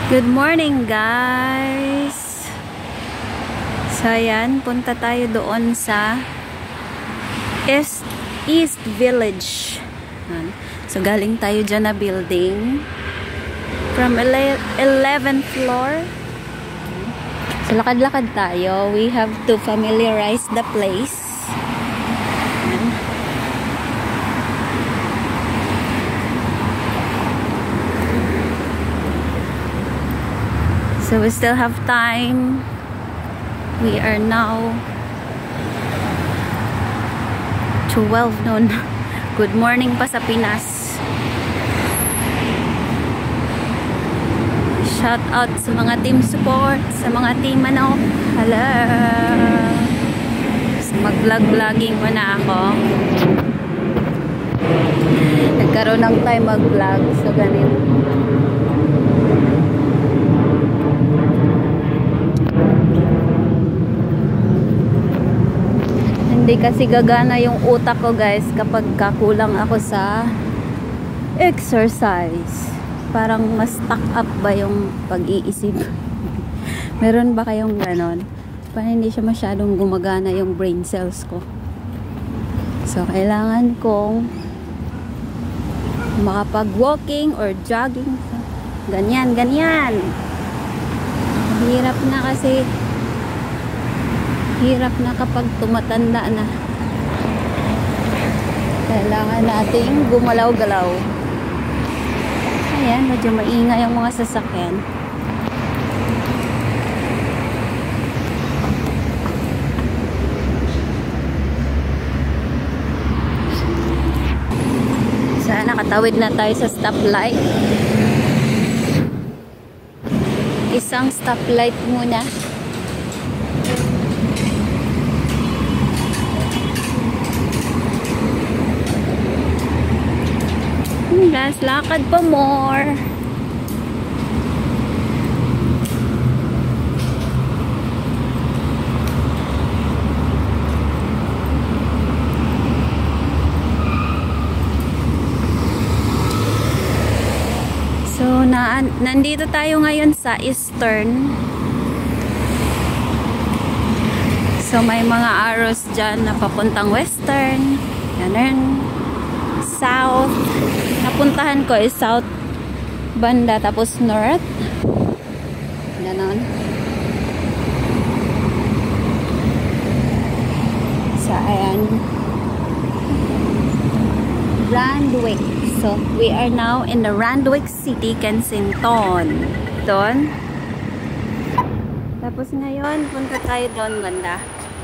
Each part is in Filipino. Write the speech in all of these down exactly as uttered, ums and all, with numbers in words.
Good morning, guys. So ayan, punta tayo doon sa East, East Village. So galing tayo dyan na building from eleventh floor. So lakad-lakad tayo. We have to familiarize the place. So we still have time. We are now twelve noon. Good morning pa sa Pinas. Shout out sa mga team support, sa mga team ano. Hello. Mag-vlog-vlogging muna ako. Nagkaroon ng time mag-vlog. So ganito. Hindi kasi gagana yung utak ko, guys, kapag kakulang ako sa exercise. Parang mas stuck up ba yung pag-iisip? Meron ba kayong ganon? Parang hindi siya masyadong gumagana yung brain cells ko. So kailangan kong makapag-walking or jogging. Ganyan, ganyan. Hirap na kasi hirap na kapag tumatanda na. Kailangan nating gumalaw-galaw. Ayan, medyo maingay ang mga sasakyan. Sana nakatawid na tayo sa stoplight. Isang stoplight muna. Guys, lakad pa more. So, na nandito tayo ngayon sa Eastern. So, may mga arrows dyan na papuntang Western. Ganun. South. Napuntahan ko is South banda, tapos North. Ganon. So, ayan. Randwick. So, we are now in the Randwick City, Kensington. Doon. Tapos ngayon, punta tayo doon banda.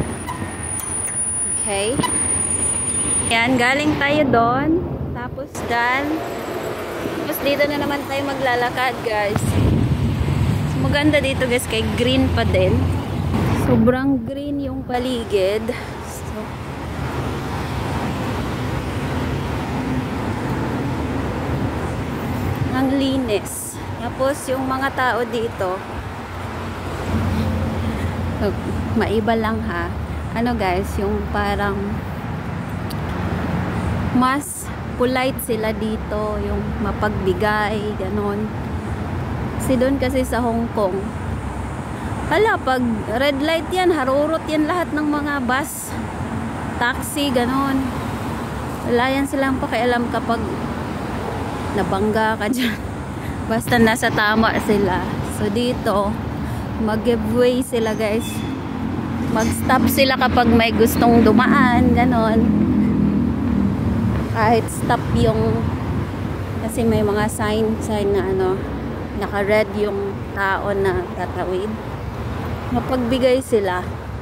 Okay. Yan, galing tayo doon. Tapos dyan. Tapos dito na naman tayo maglalakad, guys. So, maganda dito, guys, kay green pa din. Sobrang green yung paligid. So, ang linis. Tapos yung mga tao dito, so, maiba lang ha. Ano, guys, yung parang mas polite sila dito, yung mapagbigay, ganon. Kasi doon kasi sa Hong Kong, hala, pag red light yan, harurot yan lahat ng mga bus, taxi, ganon. Wala yan silang pakialam kapag nabangga ka dyan. Basta nasa tama sila. So dito, mag-give way sila, guys. Mag-stop sila kapag may gustong dumaan, ganon. Kahit stop yung, kasi may mga sign sign na ano, naka-red yung tao na tatawid, mapagbigay sila.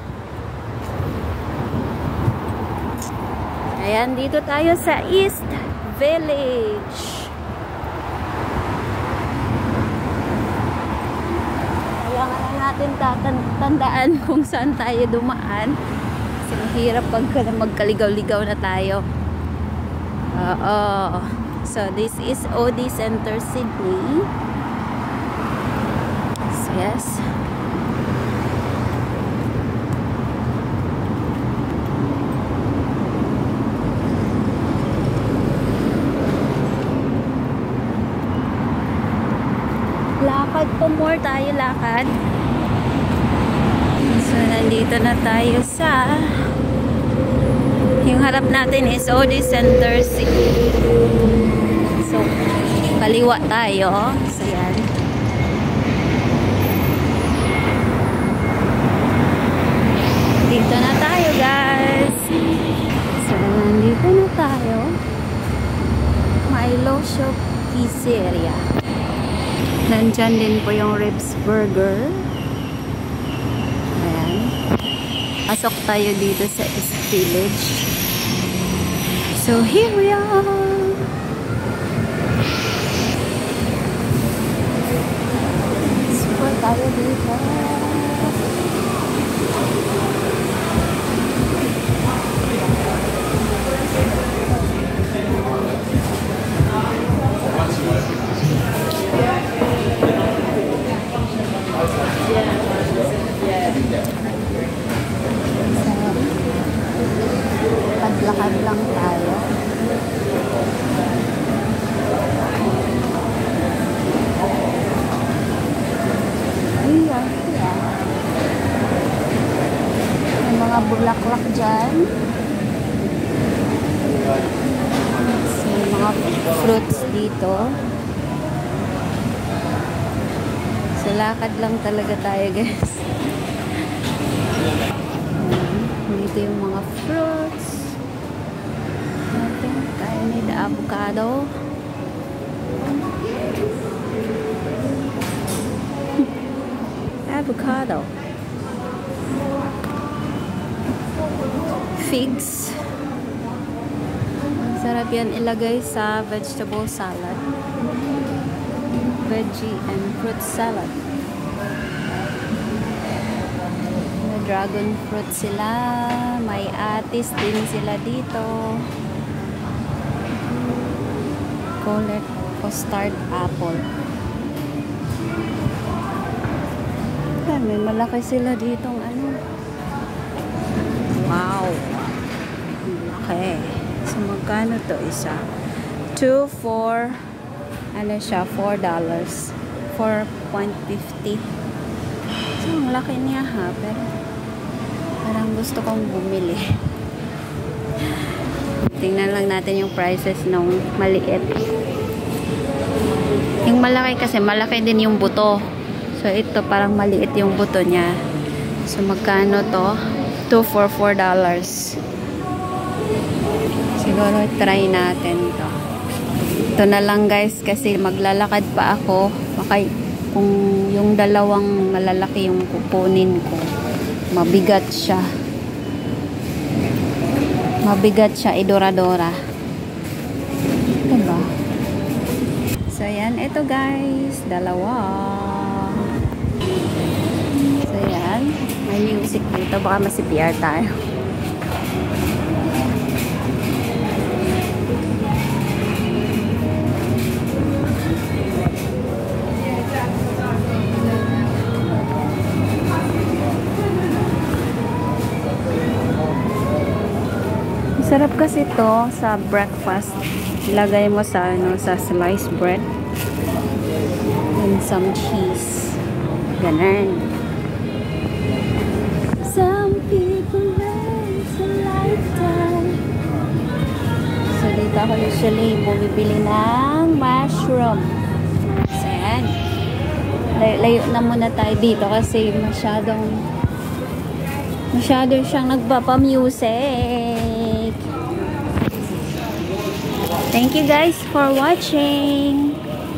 Ayan, dito tayo sa East Village. Kailangan na natin tatandaan kung saan tayo dumaan, kasi mahirap pag magkaligaw-ligaw na tayo. Oo. So, this is O D Center, Sydney. So, yes. lakad po more tayo, lakad. So, nandito na tayo sa yung harap natin is O D Center City. So, kaliwa tayo. So, yan. Dito na tayo, guys. So, nandito na tayo. Milo Shop Pizzeria. Nandyan din po yung Ribs Burger. Ayan. Pasok tayo dito sa East Village. So, here we are. Support tayo dito. Paglakad lang tayo. Ayan, ayan. May mga bulaklak dyan. So, mga fruits dito. So, lakad lang talaga tayo, guys. Dito yung mga fruits. Natin, tayo need avocado. Avocado. Figs. Sarap yan ilagay sa vegetable salad. Veggie and fruit salad. May dragon fruit sila. May atis din sila dito. Colored custard apple. Ay, may malaki sila ditong ano. Wow. Okay. So, magkano to isa? two, four, ano siya? four dollars. four fifty. So, ang laki niya ha. Pero, parang gusto kong bumili. Tingnan lang natin yung prices ng maliit. Yung malaki kasi, malaki din yung buto. So, ito parang maliit yung buto niya. So, magkano to? two for four dollars. Siguro, try natin to. Ito na lang, guys, kasi maglalakad pa ako. Baka kung yung dalawang malalaki yung kukunin ko, mabigat siya. Mabigat siya, idora-dora. Diba? So, yan. Ito, guys. Dalawa. So, yan. May music dito. Baka masi-P R tayo. Sarap kasi to sa breakfast. Ilagay mo sa ano, sa sliced bread and some cheese. Ganun. Some people live a lifetime. So dito ako usually bumibili ng mushroom. So yan. Layo na muna tayo dito kasi masyadong masyado siyang nagpapa-music. Thank you guys for watching.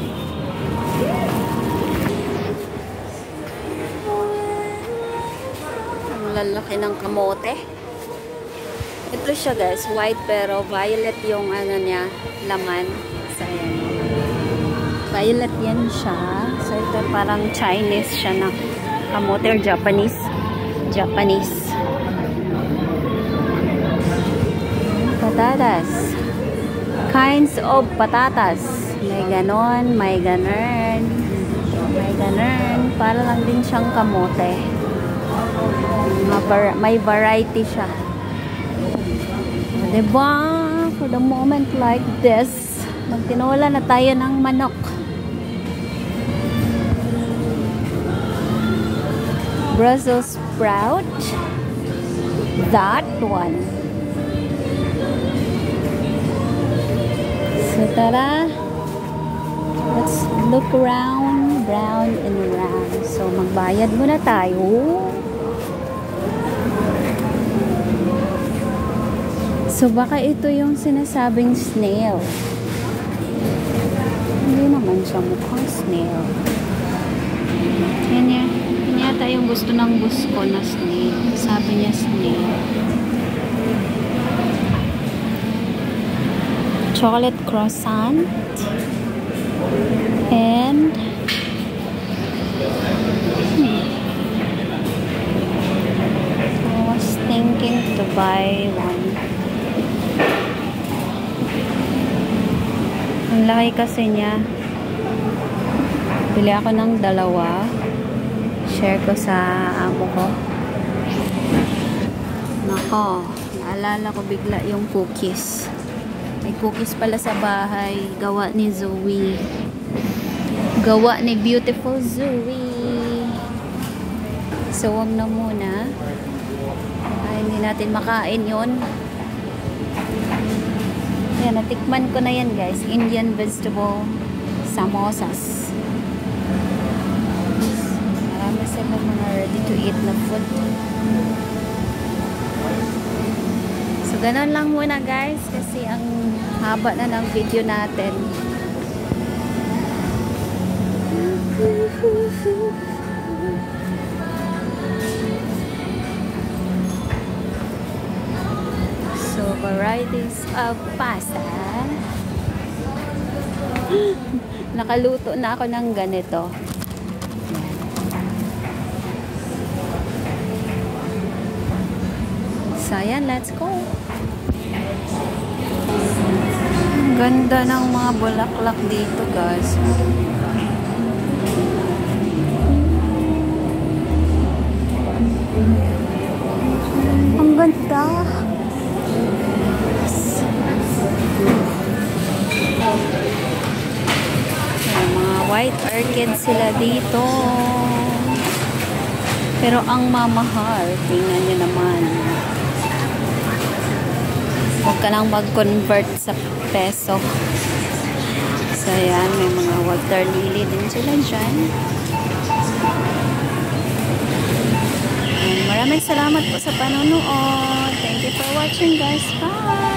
Ang lalaki ng kamote. Ito siya guys, white pero violet yung ano niya, laman. So, ayan. Violet yan siya. So ito parang Chinese siya na kamote or Japanese. Japanese. Patatas. Kinds of patatas. May ganon, may ganon, may ganon. Para lang din siyang kamote. May variety siya. Diba? For the moment like this, magtinola na tayo ng manok. Brussels sprout. That one. So tara, let's look around, round and round. So magbayad muna tayo. So baka ito yung sinasabing snail. Hindi naman siya mukhang snail. Yan yan. Yan yata yung gusto ng bus ko na snail. Sabi niya snail. Chocolate croissant. And hmm, I was thinking to buy one. Ang laki kasi niya. Bili ako ng dalawa. Share ko sa amo ko. Nako, naalala ko bigla yung cookies. May cookies pala sa bahay. Gawa ni Zoe. Gawa ni beautiful Zoe. So, wag na muna. Ay, hindi natin makain yun. Yan, natikman ko na yan guys. Indian vegetable samosas. Marami sila mga ready to eat na food. So, ganun lang muna guys. Kasi ang haba na ng video natin. Varieties of pasta. Nakaluto na ako ng ganito. So, ayan, let's go. Ang ganda ng mga bulaklak dito, guys. Ang ganda. White orchid sila dito. Pero ang mamahal, tingnan nyo naman. Huwag ka nang mag-convert sa peso. So, ayan, may mga water lily din sila dyan. And maraming salamat po sa panonood. Thank you for watching guys. Bye!